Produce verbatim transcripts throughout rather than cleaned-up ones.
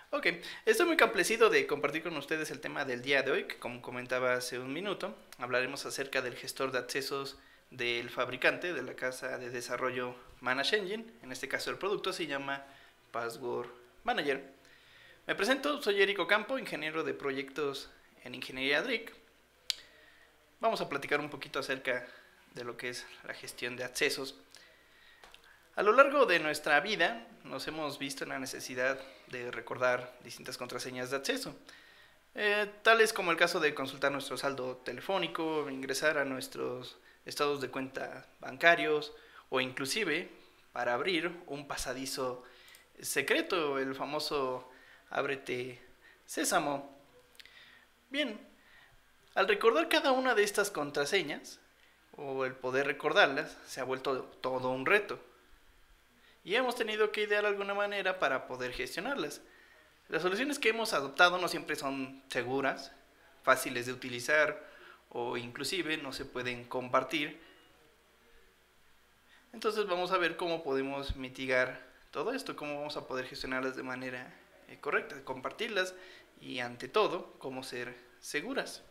Ok, estoy muy complacido de compartir con ustedes el tema del día de hoy, que como comentaba hace un minuto, hablaremos acerca del gestor de accesos del fabricante de la casa de desarrollo Manage Engine. En este caso el producto se llama Password Manager. Me presento, soy Eric Ocampo, ingeniero de proyectos en Ingeniería D R I C. Vamos a platicar un poquito acerca de lo que es la gestión de accesos. A lo largo de nuestra vida nos hemos visto en la necesidad de recordar distintas contraseñas de acceso, eh, tales como el caso de consultar nuestro saldo telefónico, ingresar a nuestros estados de cuenta bancarios o inclusive para abrir un pasadizo secreto, el famoso ábrete sésamo. Bien, al recordar cada una de estas contraseñas o el poder recordarlas se ha vuelto todo un reto y hemos tenido que idear alguna manera para poder gestionarlas. Las soluciones que hemos adoptado no siempre son seguras, fáciles de utilizar o inclusive no se pueden compartir. Entonces vamos a ver cómo podemos mitigar todo esto, cómo vamos a poder gestionarlas de manera eh, correcta, compartirlas y ante todo, cómo ser seguras.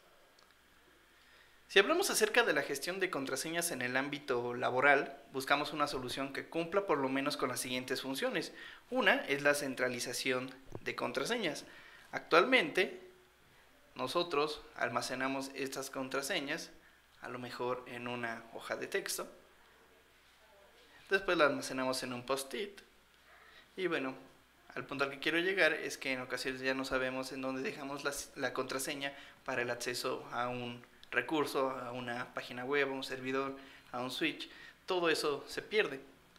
Si hablamos acerca de la gestión de contraseñas en el ámbito laboral, buscamos una solución que cumpla por lo menos con las siguientes funciones. Una es la centralización de contraseñas. Actualmente, nosotros almacenamos estas contraseñas, a lo mejor en una hoja de texto. Después la almacenamos en un post-it. Y bueno, al punto al que quiero llegar es que en ocasiones ya no sabemos en dónde dejamos la, la contraseña para el acceso a un recurso, a una página web, a un servidor, a un switch. Todo eso se pierde.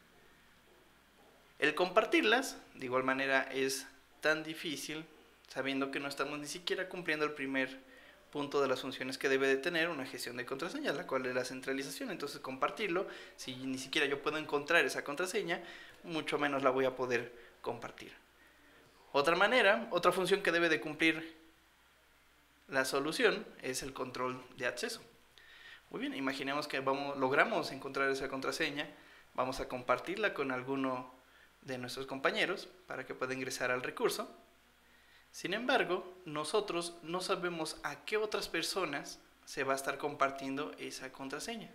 El compartirlas, de igual manera, es tan difícil sabiendo que no estamos ni siquiera cumpliendo el primer punto de las funciones que debe de tener una gestión de contraseñas, la cual es la centralización. Entonces compartirlo, si ni siquiera yo puedo encontrar esa contraseña, mucho menos la voy a poder compartir. Otra manera, otra función que debe de cumplir la solución es el control de acceso. Muy bien, imaginemos que vamos, logramos encontrar esa contraseña, vamos a compartirla con alguno de nuestros compañeros para que pueda ingresar al recurso. Sin embargo, nosotros no sabemos a qué otras personas se va a estar compartiendo esa contraseña.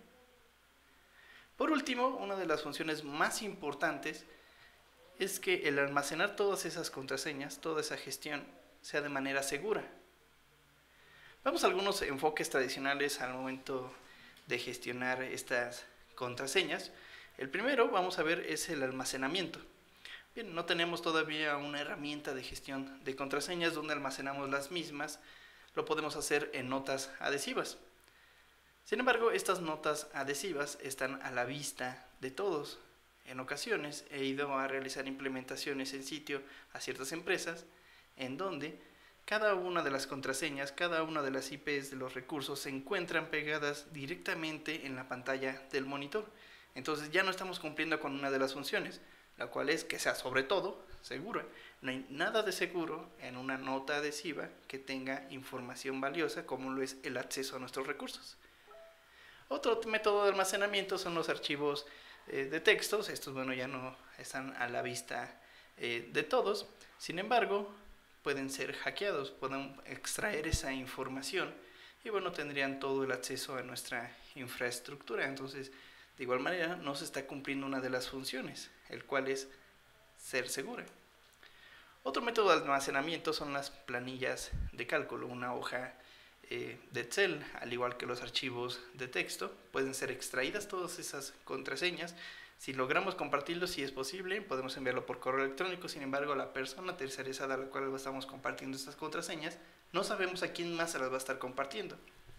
Por último, una de las funciones más importantes es que el almacenar todas esas contraseñas, toda esa gestión, sea de manera segura. Vamos a algunos enfoques tradicionales al momento de gestionar estas contraseñas. El primero, vamos a ver, es el almacenamiento. Bien, no tenemos todavía una herramienta de gestión de contraseñas donde almacenamos las mismas. Lo podemos hacer en notas adhesivas. Sin embargo, estas notas adhesivas están a la vista de todos. En ocasiones he ido a realizar implementaciones en sitio a ciertas empresas en donde cada una de las contraseñas, cada una de las I Pes de los recursos se encuentran pegadas directamente en la pantalla del monitor. Entonces ya no estamos cumpliendo con una de las funciones, la cual es que sea sobre todo segura. No hay nada de seguro en una nota adhesiva que tenga información valiosa como lo es el acceso a nuestros recursos. Otro método de almacenamiento son los archivos eh, de textos. Estos, bueno, ya no están a la vista eh, de todos. Sin embargo, pueden ser hackeados, pueden extraer esa información y bueno, tendrían todo el acceso a nuestra infraestructura. Entonces, de igual manera, no se está cumpliendo una de las funciones, el cual es ser segura. Otro método de almacenamiento son las planillas de cálculo, una hoja eh, de Excel, al igual que los archivos de texto, pueden ser extraídas todas esas contraseñas. Si logramos compartirlo, si es posible, podemos enviarlo por correo electrónico. Sin embargo, la persona tercerizada a la cual estamos compartiendo estas contraseñas, no sabemos a quién más se las va a estar compartiendo.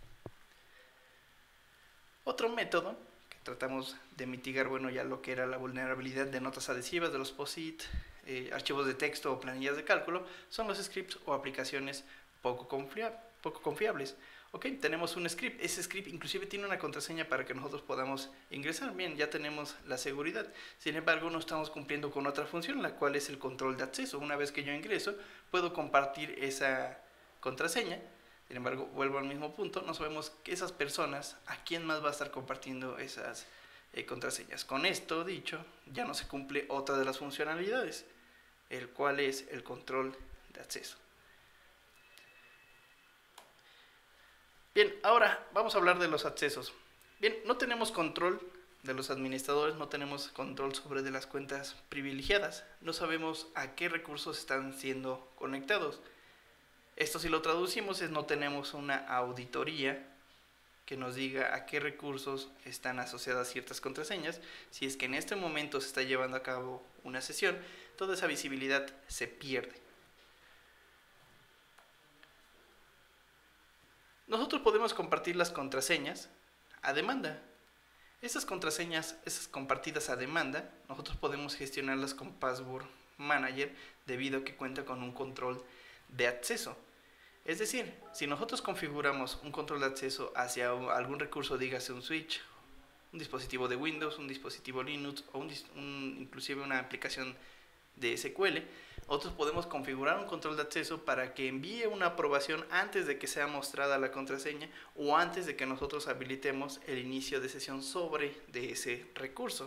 Otro método que tratamos de mitigar, bueno, ya lo que era la vulnerabilidad de notas adhesivas, de los post-it, eh, archivos de texto o planillas de cálculo, son los scripts o aplicaciones poco, confia poco confiables. Ok, tenemos un script, ese script inclusive tiene una contraseña para que nosotros podamos ingresar. Bien, ya tenemos la seguridad. Sin embargo, no estamos cumpliendo con otra función, la cual es el control de acceso. Una vez que yo ingreso, puedo compartir esa contraseña. Sin embargo, vuelvo al mismo punto, no sabemos que esas personas, a quién más va a estar compartiendo esas eh, contraseñas. Con esto dicho, ya no se cumple otra de las funcionalidades, el cual es el control de acceso. Bien, ahora vamos a hablar de los accesos. Bien, no tenemos control de los administradores, no tenemos control sobre de las cuentas privilegiadas, no sabemos a qué recursos están siendo conectados. Esto, si lo traducimos, es no tenemos una auditoría que nos diga a qué recursos están asociadas ciertas contraseñas. Si es que en este momento se está llevando a cabo una sesión, toda esa visibilidad se pierde. Nosotros podemos compartir las contraseñas a demanda. Estas contraseñas, esas compartidas a demanda, nosotros podemos gestionarlas con Password Manager debido a que cuenta con un control de acceso. Es decir, si nosotros configuramos un control de acceso hacia algún recurso, dígase un switch, un dispositivo de Windows, un dispositivo Linux o un, un, inclusive una aplicación de S Q L, nosotros podemos configurar un control de acceso para que envíe una aprobación antes de que sea mostrada la contraseña o antes de que nosotros habilitemos el inicio de sesión sobre de ese recurso.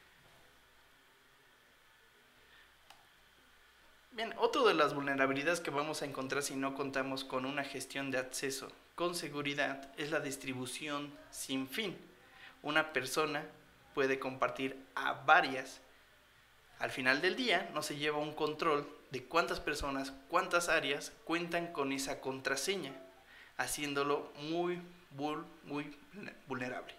Bien, otra de las vulnerabilidades que vamos a encontrar si no contamos con una gestión de acceso con seguridad es la distribución sin fin. Una persona puede compartir a varias. Al final del día no se lleva un control de cuántas personas, cuántas áreas cuentan con esa contraseña, haciéndolo muy, muy, muy vulnerable.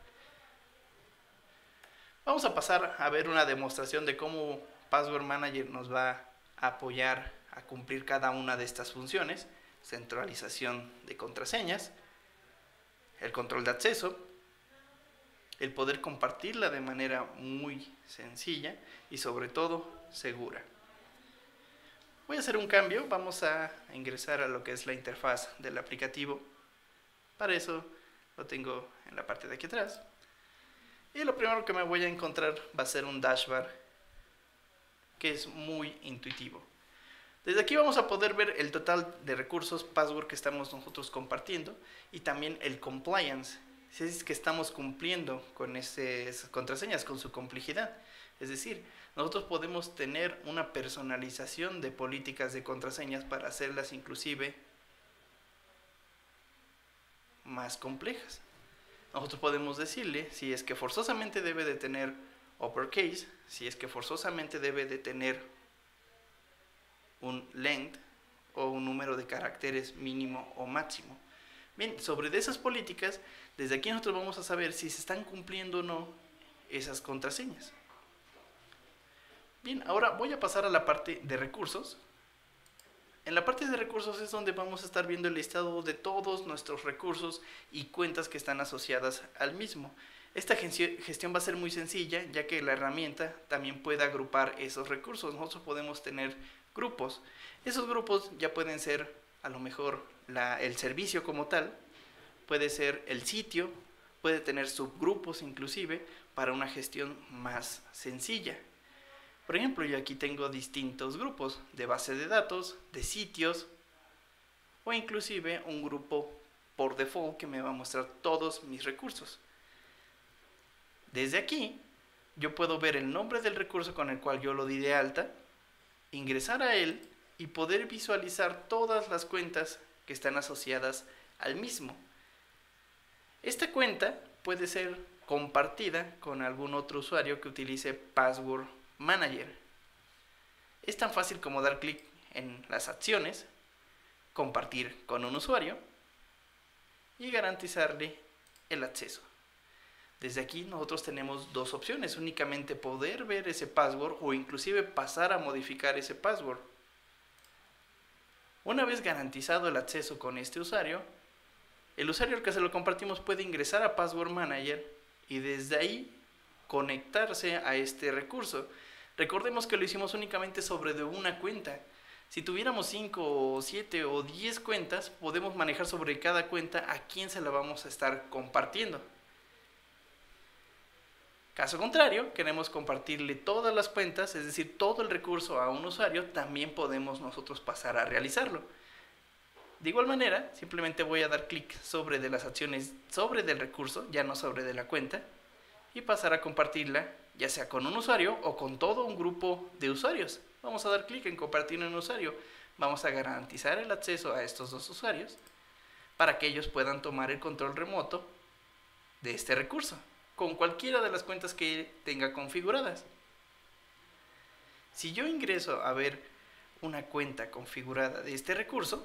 Vamos a pasar a ver una demostración de cómo Password Manager nos va a apoyar a cumplir cada una de estas funciones: centralización de contraseñas, el control de acceso, el poder compartirla de manera muy sencilla y sobre todo segura. Voy a hacer un cambio, vamos a ingresar a lo que es la interfaz del aplicativo. Para eso lo tengo en la parte de aquí atrás. Y lo primero que me voy a encontrar va a ser un dashboard que es muy intuitivo. Desde aquí vamos a poder ver el total de recursos password que estamos nosotros compartiendo y también el compliance, si es que estamos cumpliendo con ese, esas contraseñas, con su complejidad. Es decir, nosotros podemos tener una personalización de políticas de contraseñas para hacerlas inclusive más complejas. Nosotros podemos decirle si es que forzosamente debe de tener uppercase, si es que forzosamente debe de tener un length o un número de caracteres mínimo o máximo. Bien, sobre de esas políticas, desde aquí nosotros vamos a saber si se están cumpliendo o no esas contraseñas. Bien, ahora voy a pasar a la parte de recursos. En la parte de recursos es donde vamos a estar viendo el listado de todos nuestros recursos y cuentas que están asociadas al mismo. Esta gestión va a ser muy sencilla, ya que la herramienta también puede agrupar esos recursos. Nosotros podemos tener grupos. Esos grupos ya pueden ser a lo mejor la, el servicio como tal, puede ser el sitio, puede tener subgrupos inclusive para una gestión más sencilla. Por ejemplo, yo aquí tengo distintos grupos de base de datos, de sitios o inclusive un grupo por default que me va a mostrar todos mis recursos. Desde aquí yo puedo ver el nombre del recurso con el cual yo lo di de alta, ingresar a él y poder visualizar todas las cuentas que están asociadas al mismo. Esta cuenta puede ser compartida con algún otro usuario que utilice Password Manager. Es tan fácil como dar clic en las acciones, compartir con un usuario y garantizarle el acceso. Desde aquí nosotros tenemos dos opciones: únicamente poder ver ese password o inclusive pasar a modificar ese password. Una vez garantizado el acceso con este usuario, el usuario al que se lo compartimos puede ingresar a Password Manager y desde ahí conectarse a este recurso. Recordemos que lo hicimos únicamente sobre de una cuenta. Si tuviéramos cinco, siete o diez cuentas, podemos manejar sobre cada cuenta a quién se la vamos a estar compartiendo. Caso contrario, queremos compartirle todas las cuentas, es decir, todo el recurso a un usuario, también podemos nosotros pasar a realizarlo. De igual manera, simplemente voy a dar clic sobre de las acciones sobre del recurso, ya no sobre de la cuenta, y pasar a compartirla ya sea con un usuario o con todo un grupo de usuarios. Vamos a dar clic en compartir un usuario. Vamos a garantizar el acceso a estos dos usuarios para que ellos puedan tomar el control remoto de este recurso con cualquiera de las cuentas que tenga configuradas. Si yo ingreso a ver una cuenta configurada de este recurso,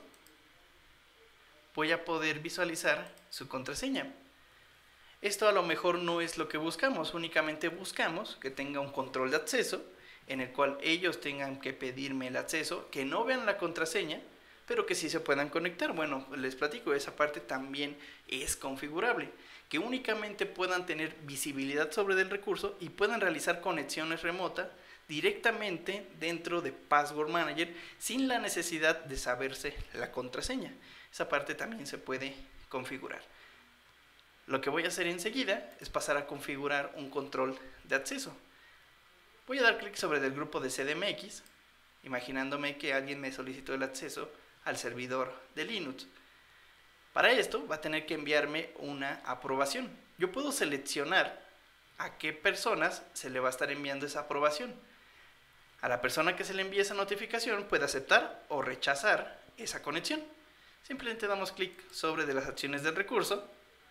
voy a poder visualizar su contraseña. Esto a lo mejor no es lo que buscamos, únicamente buscamos que tenga un control de acceso en el cual ellos tengan que pedirme el acceso, que no vean la contraseña, pero que sí se puedan conectar. Bueno, les platico, esa parte también es configurable, que únicamente puedan tener visibilidad sobre el recurso y puedan realizar conexiones remotas directamente dentro de Password Manager sin la necesidad de saberse la contraseña. Esa parte también se puede configurar. Lo que voy a hacer enseguida es pasar a configurar un control de acceso. Voy a dar clic sobre el grupo de C D M X, imaginándome que alguien me solicitó el acceso al servidor de Linux. Para esto va a tener que enviarme una aprobación. Yo puedo seleccionar a qué personas se le va a estar enviando esa aprobación. A la persona que se le envíe esa notificación puede aceptar o rechazar esa conexión. Simplemente damos clic sobre de las acciones del recurso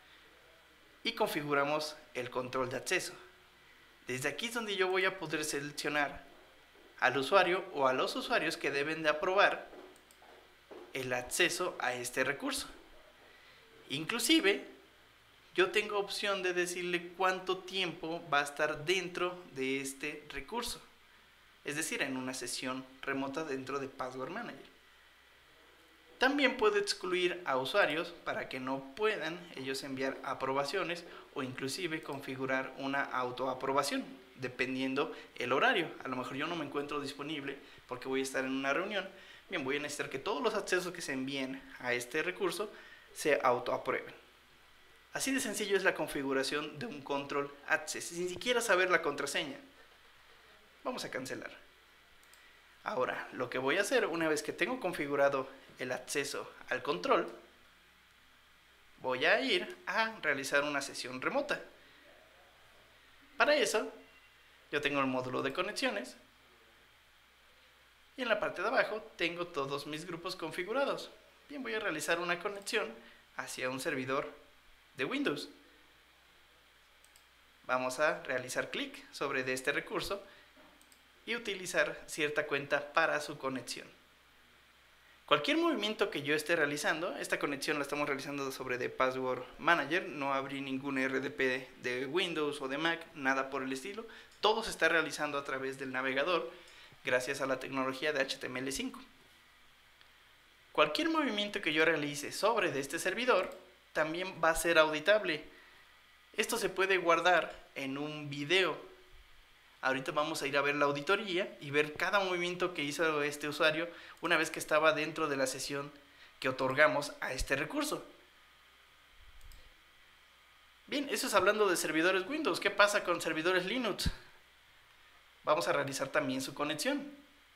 y configuramos el control de acceso. Desde aquí es donde yo voy a poder seleccionar al usuario o a los usuarios que deben de aprobar el acceso a este recurso. Inclusive, yo tengo opción de decirle cuánto tiempo va a estar dentro de este recurso. Es decir, en una sesión remota dentro de Password Manager. También puedo excluir a usuarios para que no puedan ellos enviar aprobaciones o inclusive configurar una autoaprobación, dependiendo el horario. A lo mejor yo no me encuentro disponible porque voy a estar en una reunión. Bien, voy a necesitar que todos los accesos que se envíen a este recurso se autoaprueben. Así de sencillo es la configuración de un control access, sin siquiera saber la contraseña. Vamos a cancelar. Ahora, lo que voy a hacer una vez que tengo configurado el acceso al control, voy a ir a realizar una sesión remota. Para eso, yo tengo el módulo de conexiones y en la parte de abajo tengo todos mis grupos configurados. Bien, voy a realizar una conexión hacia un servidor de Windows. Vamos a realizar clic sobre de este recurso y utilizar cierta cuenta para su conexión. Cualquier movimiento que yo esté realizando, esta conexión la estamos realizando sobre de Password Manager, no abrí ningún R D P de Windows o de Mac, nada por el estilo. Todo se está realizando a través del navegador, gracias a la tecnología de H T M L cinco. Cualquier movimiento que yo realice sobre de este servidor, también va a ser auditable. Esto se puede guardar en un video. Ahorita vamos a ir a ver la auditoría y ver cada movimiento que hizo este usuario una vez que estaba dentro de la sesión que otorgamos a este recurso. Bien, eso es hablando de servidores Windows. ¿Qué pasa con servidores Linux? Vamos a realizar también su conexión.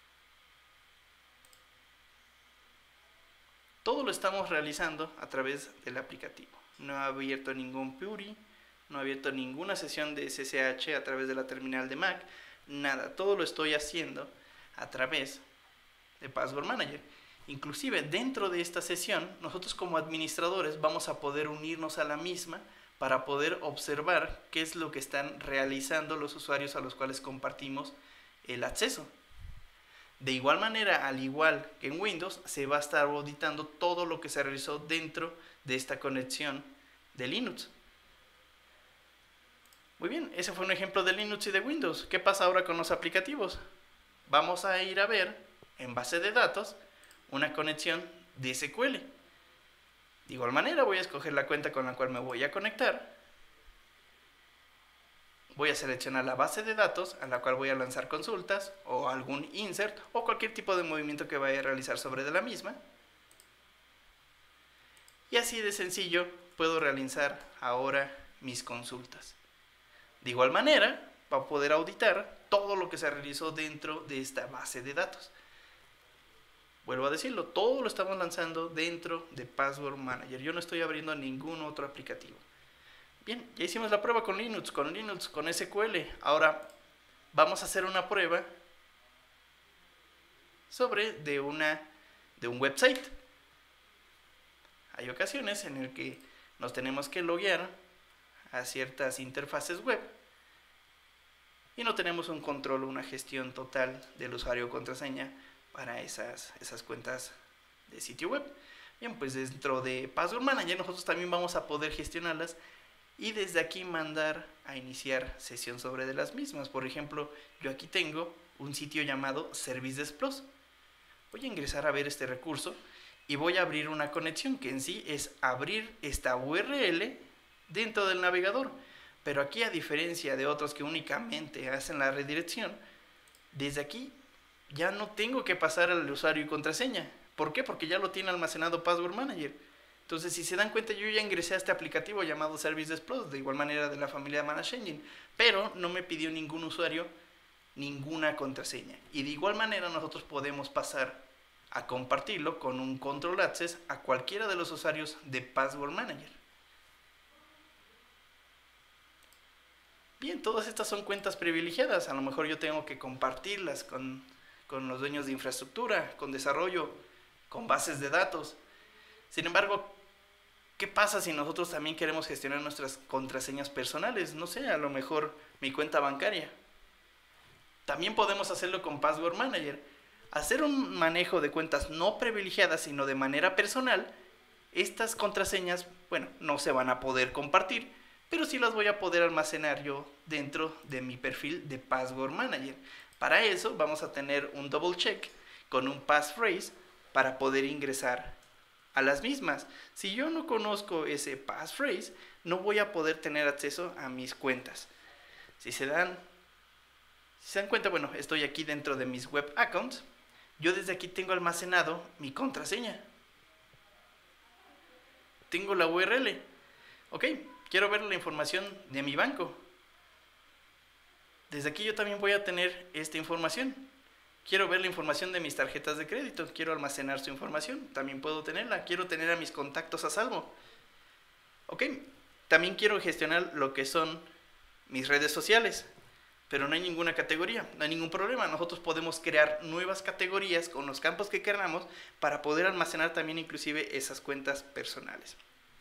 Todo lo estamos realizando a través del aplicativo. No he abierto ningún P U R I. No he abierto ninguna sesión de S S H a través de la terminal de Mac. Nada, todo lo estoy haciendo a través de Password Manager. Inclusive dentro de esta sesión, nosotros como administradores vamos a poder unirnos a la misma para poder observar qué es lo que están realizando los usuarios a los cuales compartimos el acceso. De igual manera, al igual que en Windows, se va a estar auditando todo lo que se realizó dentro de esta conexión de Linux. Muy bien, ese fue un ejemplo de Linux y de Windows. ¿Qué pasa ahora con los aplicativos? Vamos a ir a ver en base de datos una conexión de S Q L. De igual manera voy a escoger la cuenta con la cual me voy a conectar. Voy a seleccionar la base de datos a la cual voy a lanzar consultas o algún insert o cualquier tipo de movimiento que vaya a realizar sobre de la misma. Y así de sencillo puedo realizar ahora mis consultas. De igual manera, va a poder auditar todo lo que se realizó dentro de esta base de datos. Vuelvo a decirlo, todo lo estamos lanzando dentro de Password Manager. Yo no estoy abriendo ningún otro aplicativo. Bien, ya hicimos la prueba con Linux, con Linux, con S Q L. Ahora vamos a hacer una prueba sobre de, una, de un website. Hay ocasiones en las que nos tenemos que loguear a ciertas interfaces web y no tenemos un control o una gestión total del usuario o contraseña para esas, esas cuentas de sitio web. Bien, pues dentro de Password Manager nosotros también vamos a poder gestionarlas y desde aquí mandar a iniciar sesión sobre de las mismas. Por ejemplo, yo aquí tengo un sitio llamado Services Plus. Voy a ingresar a ver este recurso y voy a abrir una conexión que en sí es abrir esta U R L dentro del navegador. Pero aquí, a diferencia de otros que únicamente hacen la redirección, desde aquí ya no tengo que pasar al usuario y contraseña. ¿Por qué? Porque ya lo tiene almacenado Password Manager. Entonces, si se dan cuenta, yo ya ingresé a este aplicativo llamado Services Plus, de igual manera de la familia Manage Engine, pero no me pidió ningún usuario, ninguna contraseña. Y de igual manera nosotros podemos pasar a compartirlo con un Control Access a cualquiera de los usuarios de Password Manager. Bien, todas estas son cuentas privilegiadas. A lo mejor yo tengo que compartirlas con, con los dueños de infraestructura, con desarrollo, con bases de datos. Sin embargo, ¿qué pasa si nosotros también queremos gestionar nuestras contraseñas personales? No sé, a lo mejor mi cuenta bancaria. También podemos hacerlo con Password Manager. Hacer un manejo de cuentas no privilegiadas, sino de manera personal, estas contraseñas, bueno, no se van a poder compartir, pero sí las voy a poder almacenar yo dentro de mi perfil de Password Manager. Para eso vamos a tener un double check con un passphrase para poder ingresar a las mismas. Si yo no conozco ese passphrase, no voy a poder tener acceso a mis cuentas. Si se dan, si se dan cuenta, bueno, estoy aquí dentro de mis web accounts. Yo desde aquí tengo almacenado mi contraseña. Tengo la U R L. Ok, quiero ver la información de mi banco. Desde aquí yo también voy a tener esta información. Quiero ver la información de mis tarjetas de crédito. Quiero almacenar su información. También puedo tenerla. Quiero tener a mis contactos a salvo. Ok, también quiero gestionar lo que son mis redes sociales. Pero no hay ninguna categoría, no hay ningún problema. Nosotros podemos crear nuevas categorías con los campos que queramos para poder almacenar también inclusive esas cuentas personales.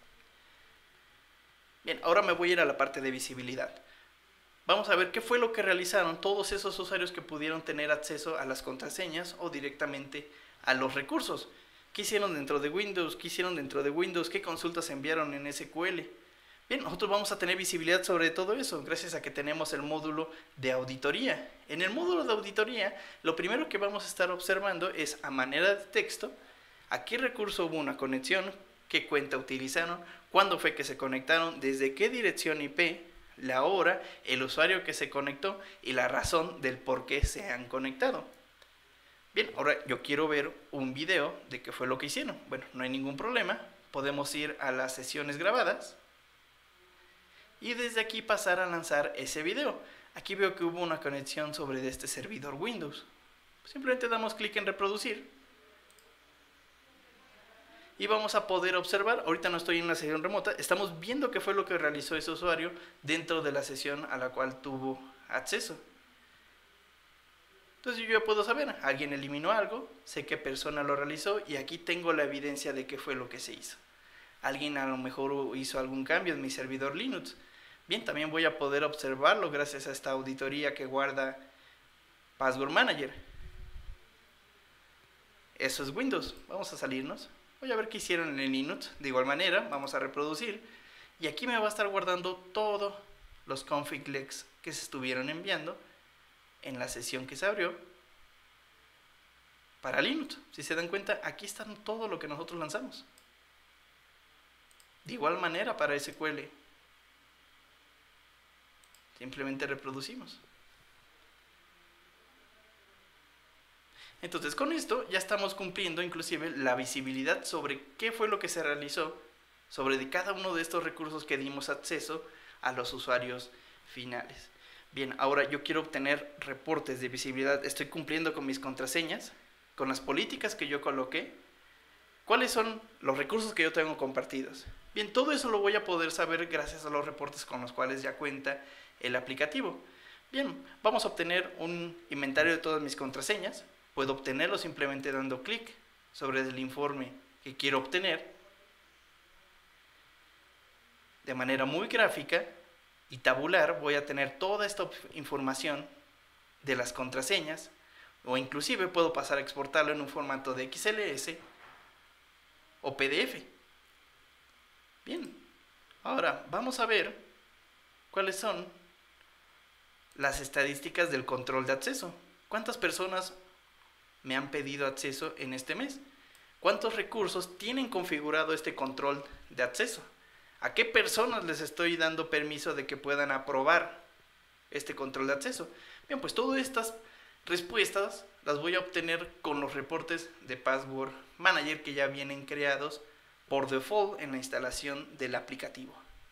Bien, ahora me voy a ir a la parte de visibilidad. Vamos a ver qué fue lo que realizaron todos esos usuarios que pudieron tener acceso a las contraseñas o directamente a los recursos. ¿Qué hicieron dentro de Windows? ¿Qué hicieron dentro de Windows? ¿Qué consultas enviaron en S Q L? Bien, nosotros vamos a tener visibilidad sobre todo eso, gracias a que tenemos el módulo de auditoría. En el módulo de auditoría, lo primero que vamos a estar observando es, a manera de texto, a qué recurso hubo una conexión, qué cuenta utilizaron, cuándo fue que se conectaron, desde qué dirección I P, la hora, el usuario que se conectó y la razón del por qué se han conectado. Bien, ahora yo quiero ver un video de qué fue lo que hicieron. Bueno, no hay ningún problema, podemos ir a las sesiones grabadas y desde aquí pasar a lanzar ese video. Aquí veo que hubo una conexión sobre este servidor Windows. Simplemente damos clic en reproducir y vamos a poder observar. Ahorita no estoy en la sesión remota, estamos viendo qué fue lo que realizó ese usuario dentro de la sesión a la cual tuvo acceso. Entonces yo ya puedo saber, alguien eliminó algo, sé qué persona lo realizó y aquí tengo la evidencia de qué fue lo que se hizo. Alguien a lo mejor hizo algún cambio en mi servidor Linux. Bien, también voy a poder observarlo gracias a esta auditoría que guarda Password Manager. Eso es Windows. Vamos a salirnos. Voy a ver qué hicieron en el Linux. De igual manera, vamos a reproducir. Y aquí me va a estar guardando todos los config leaks que se estuvieron enviando en la sesión que se abrió para Linux. Si se dan cuenta, aquí está todo lo que nosotros lanzamos. De igual manera para S Q L. Simplemente reproducimos. Entonces con esto ya estamos cumpliendo inclusive la visibilidad sobre qué fue lo que se realizó sobre de cada uno de estos recursos que dimos acceso a los usuarios finales. Bien, ahora yo quiero obtener reportes de visibilidad. Estoy cumpliendo con mis contraseñas, con las políticas que yo coloqué, ¿Cuáles son los recursos que yo tengo compartidos? Bien, todo eso lo voy a poder saber gracias a los reportes con los cuales ya cuenta el aplicativo. Bien, vamos a obtener un inventario de todas mis contraseñas. Puedo obtenerlo simplemente dando clic sobre el informe que quiero obtener de manera muy gráfica y tabular. Voy a tener toda esta información de las contraseñas, o inclusive puedo pasar a exportarlo en un formato de X L S o P D F. Bien, ahora vamos a ver cuáles son las estadísticas del control de acceso. ¿Cuántas personas me han pedido acceso en este mes? ¿Cuántos recursos tienen configurado este control de acceso? ¿A qué personas les estoy dando permiso de que puedan aprobar este control de acceso? Bien, pues todas estas respuestas las voy a obtener con los reportes de Password Manager que ya vienen creados por default en la instalación del aplicativo.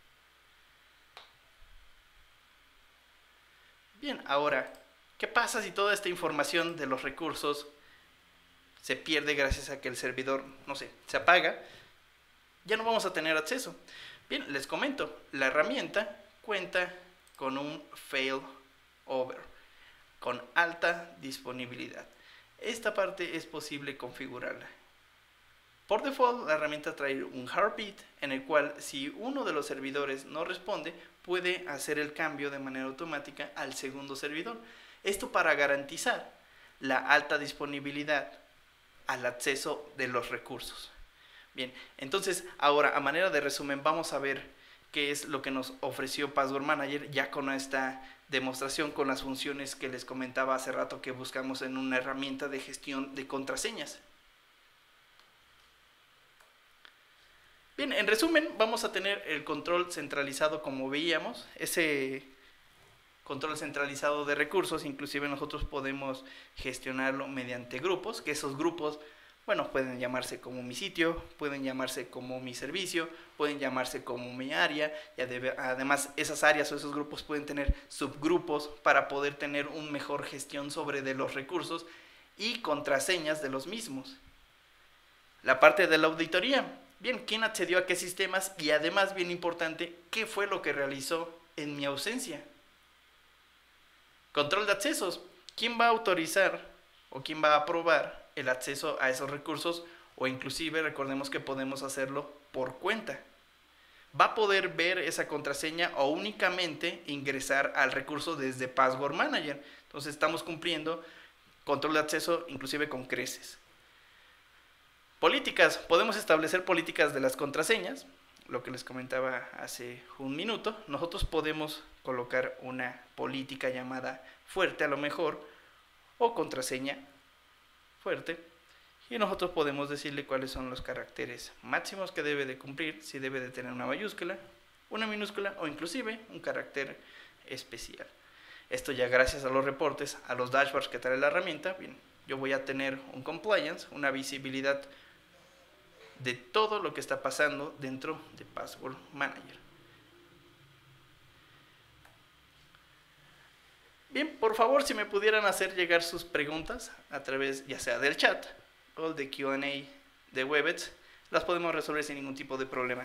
Bien, ahora, ¿qué pasa si toda esta información de los recursos se pierde gracias a que el servidor, no sé, se apaga? Ya no vamos a tener acceso. Bien, les comento, la herramienta cuenta con un failover, con alta disponibilidad. Esta parte es posible configurarla. Por default, la herramienta trae un heartbeat en el cual si uno de los servidores no responde, puede hacer el cambio de manera automática al segundo servidor. Esto para garantizar la alta disponibilidad al acceso de los recursos. Bien, entonces ahora a manera de resumen vamos a ver qué es lo que nos ofreció Password Manager ya con esta demostración con las funciones que les comentaba hace rato que buscamos en una herramienta de gestión de contraseñas. Bien, en resumen vamos a tener el control centralizado como veíamos, ese control centralizado de recursos, inclusive nosotros podemos gestionarlo mediante grupos, que esos grupos, bueno, pueden llamarse como mi sitio, pueden llamarse como mi servicio, pueden llamarse como mi área, y además esas áreas o esos grupos pueden tener subgrupos para poder tener una mejor gestión sobre de los recursos y contraseñas de los mismos. La parte de la auditoría, bien, ¿quién accedió a qué sistemas? Y además, bien importante, ¿qué fue lo que realizó en mi ausencia? Control de accesos, ¿quién va a autorizar o quién va a aprobar el acceso a esos recursos? O inclusive recordemos que podemos hacerlo por cuenta. ¿Va a poder ver esa contraseña o únicamente ingresar al recurso desde Password Manager? Entonces estamos cumpliendo control de acceso inclusive con creces. Políticas, podemos establecer políticas de las contraseñas, lo que les comentaba hace un minuto. Nosotros podemos colocar una política llamada fuerte a lo mejor, o contraseña fuerte, y nosotros podemos decirle cuáles son los caracteres máximos que debe de cumplir, si debe de tener una mayúscula, una minúscula o inclusive un carácter especial. Esto ya gracias a los reportes, a los dashboards que trae la herramienta, bien, yo voy a tener un compliance, una visibilidad de todo lo que está pasando dentro de Password Manager. Bien, por favor, si me pudieran hacer llegar sus preguntas a través ya sea del chat o de Q and A de Webex, las podemos resolver sin ningún tipo de problema.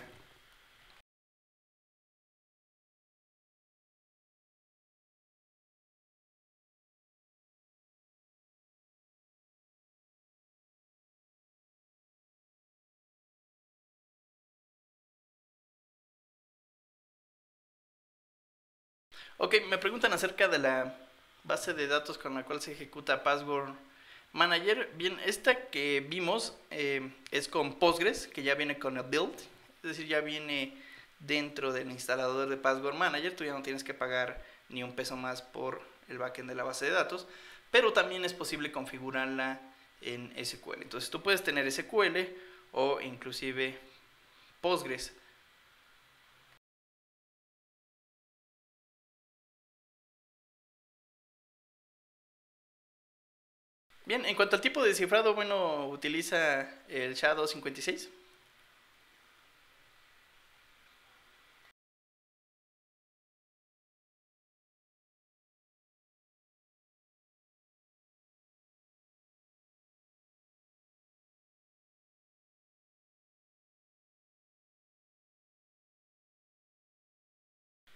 Ok, me preguntan acerca de la base de datos con la cual se ejecuta Password Manager. Bien, esta que vimos eh, es con Postgres, que ya viene con el build, es decir, ya viene dentro del instalador de Password Manager. Tú ya no tienes que pagar ni un peso más por el backend de la base de datos, pero también es posible configurarla en S Q L. Entonces tú puedes tener S Q L o inclusive Postgres. Bien, en cuanto al tipo de cifrado, bueno, utiliza el S H A dos cincuenta y seis.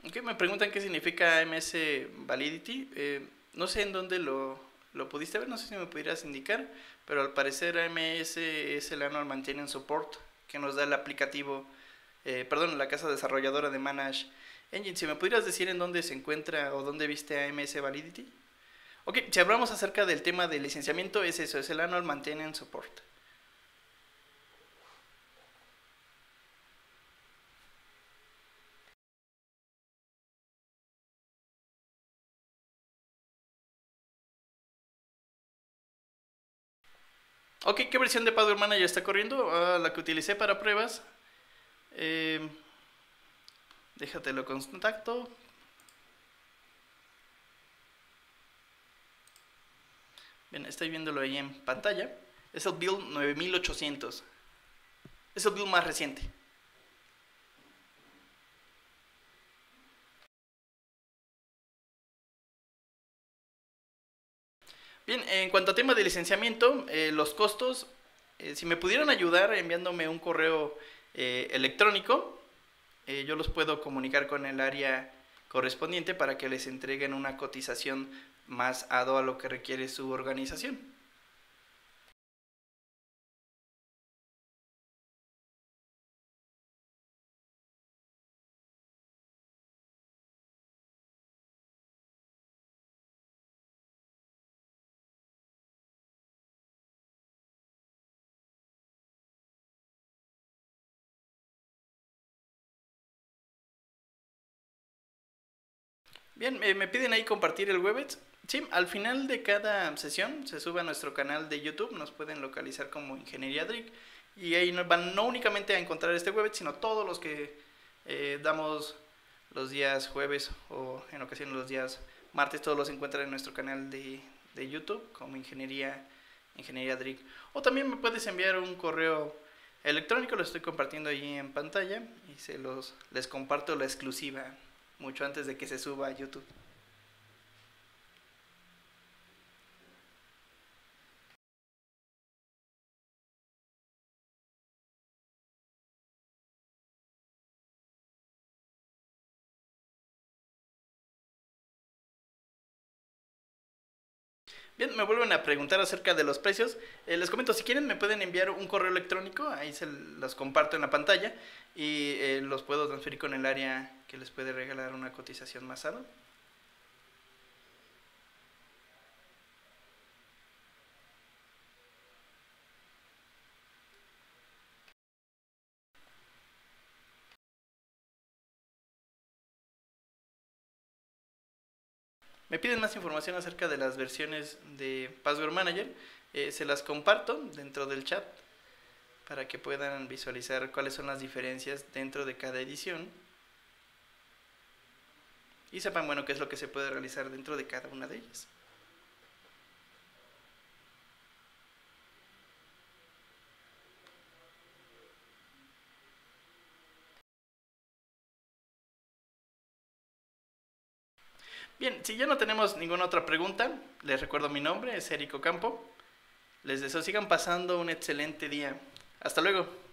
Ok, me preguntan qué significa A M S Validity. Eh, no sé en dónde lo, lo pudiste ver, no sé si me pudieras indicar, pero al parecer A M S es el Annual Maintenance Support que nos da el aplicativo, eh, perdón, la casa desarrolladora de Manage Engine. Si me pudieras decir en dónde se encuentra o dónde viste A M S Validity. Ok, si hablamos acerca del tema del licenciamiento, es eso, es el Annual Maintenance Support. Ok, ¿qué versión de Password Manager está corriendo? Ah, la que utilicé para pruebas. Eh, déjatelo contacto. Bien, estoy viéndolo ahí en pantalla. Es el build nueve mil ochocientos. Es el build más reciente. Bien, en cuanto a tema de licenciamiento, eh, los costos, eh, si me pudieran ayudar enviándome un correo eh, electrónico, eh, yo los puedo comunicar con el área correspondiente para que les entreguen una cotización más ad hoc a lo que requiere su organización. Bien, eh, me piden ahí compartir el Webex. Sí, al final de cada sesión se sube a nuestro canal de YouTube, nos pueden localizar como Ingeniería Drick y ahí nos van no únicamente a encontrar este Webex, sino todos los que eh, damos los días jueves o en ocasiones los días martes, todos los encuentran en nuestro canal de, de YouTube como Ingeniería, Ingeniería Drick. O también me puedes enviar un correo electrónico, lo estoy compartiendo ahí en pantalla y se los les comparto la exclusiva mucho antes de que se suba a YouTube. Bien, me vuelven a preguntar acerca de los precios. Eh, les comento, si quieren me pueden enviar un correo electrónico, ahí se los comparto en la pantalla y eh, los puedo transferir con el área que les puede regalar una cotización más ad hoc. Me piden más información acerca de las versiones de Password Manager. Eh, se las comparto dentro del chat para que puedan visualizar cuáles son las diferencias dentro de cada edición y sepan, bueno, qué es lo que se puede realizar dentro de cada una de ellas. Bien, si ya no tenemos ninguna otra pregunta, les recuerdo mi nombre, es Érico Campo. Les deseo sigan pasando un excelente día. Hasta luego.